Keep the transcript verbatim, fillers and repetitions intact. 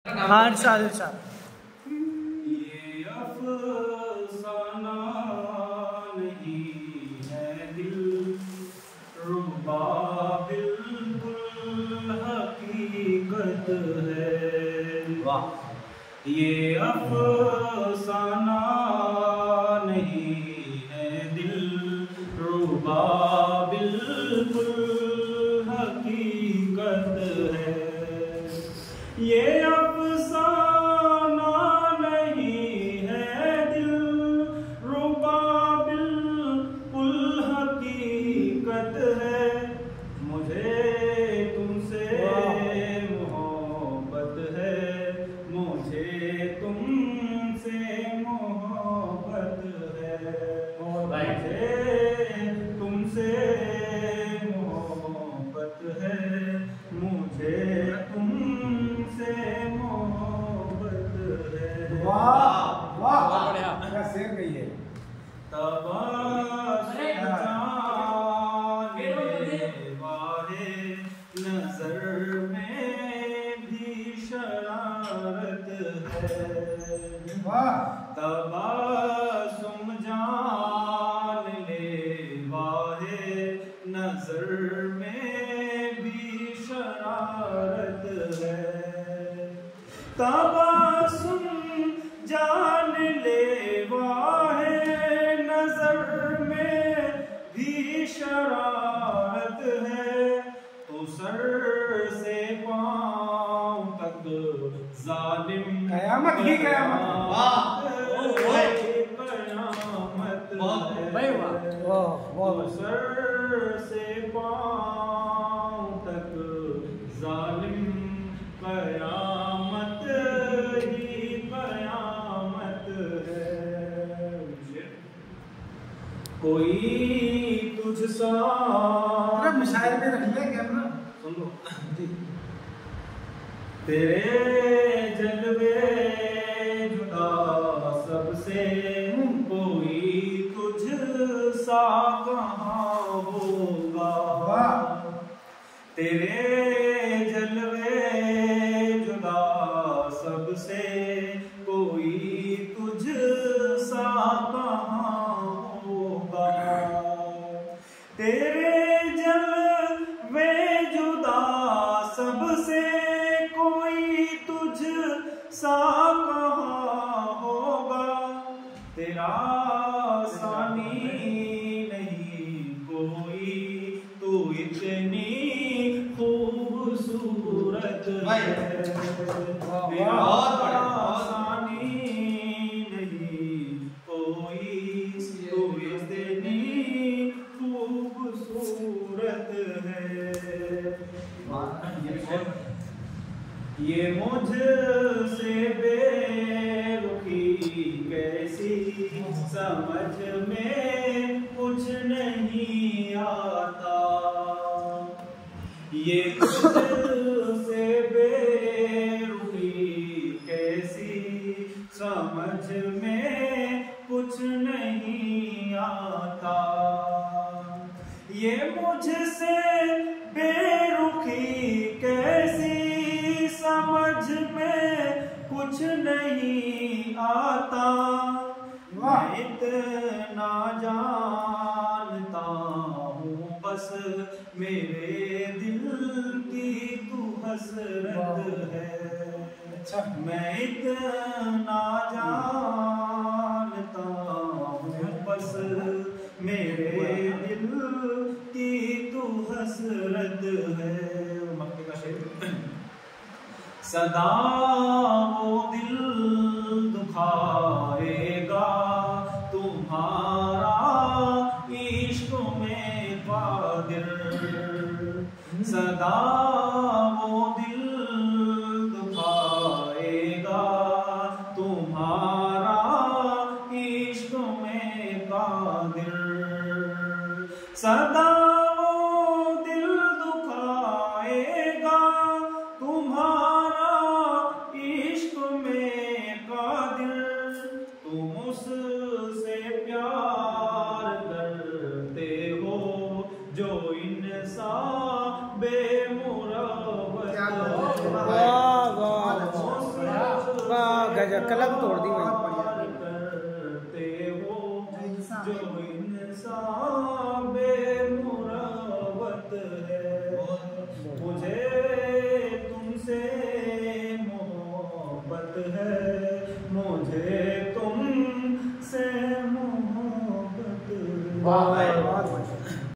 हाँ साल साल ये अफसाना नहीं है दिल रुबा बिल्कुल हकीकत है। वाह। ये अफसाना नहीं है दिल रुबा बिल्कुल हकीकत है। ये अफसाना नहीं है दिल रुबा बिल्कुल हकीकत है। मुझे तुमसे मोहब्बत है, मुझे तुमसे मोहब्बत है, मुझे तुमसे मोहब्बत है, मुझे तुमसे मोहब्बत है। वाह वाह बढ़िया क्या शेर गई है। नजर में भी शरारत है। वाह। तबासुम जान ले वाहे नजर में भी शरारत है। तबासुम जान ले वाहे नजर में भी शरारत है। तो सर से पांव तक जालिम कयामत ही कयामत। वाह वाह। सर से पांव तक जालिम कयामत ही कयामत है। कोई तुझसा मुशायरे में रख लिया कैमरा सुन लो तेरे जलवे जुदा सबसे कोई तुझ सा कहाँ होगा। तेरे जलवे जुदा सबसे कोई तुझ सा कहाँ होगा। तेरे जलवे जुदा सबसे कोई तुझ सा कहाँ होगा। तेरा सानी नहीं कोई तू इतनी खूबसूरत है। तेरा सानी नहीं कोई तू इतनी खूबसूरत है। ये मुझसे बेरुखी कैसी समझ में कुछ नहीं आता। ये मुझसे बेरुखी कैसी समझ में कुछ नहीं आता। ये मुझसे बेरुखी कैसी समझ में कुछ नहीं आता। मैं इतना जानता हूँ बस मेरे दिल की तू हसरत है। अच्छा मैं इतना जानता हूँ बस मेरे दिल की तू हसरत है। मक्के का शेर। सदा वो दिल दुखाएगा तुम्हारा इश्क में कादिर। सदा वो दिल दुखाएगा तुम्हारा इश्क में कादिर। सदा वो दिल दुखाएगा तुम्हारा इश्क में कादिर। तुम उससे प्यार करते हो जो इंसान बेमुराद गजब, कलम तोड़ दी भाई। करते हो जो इंसान बेमुरवत है, मुझे तुमसे मोहब्बत है, मुझे तुमसे मोहब्बत है।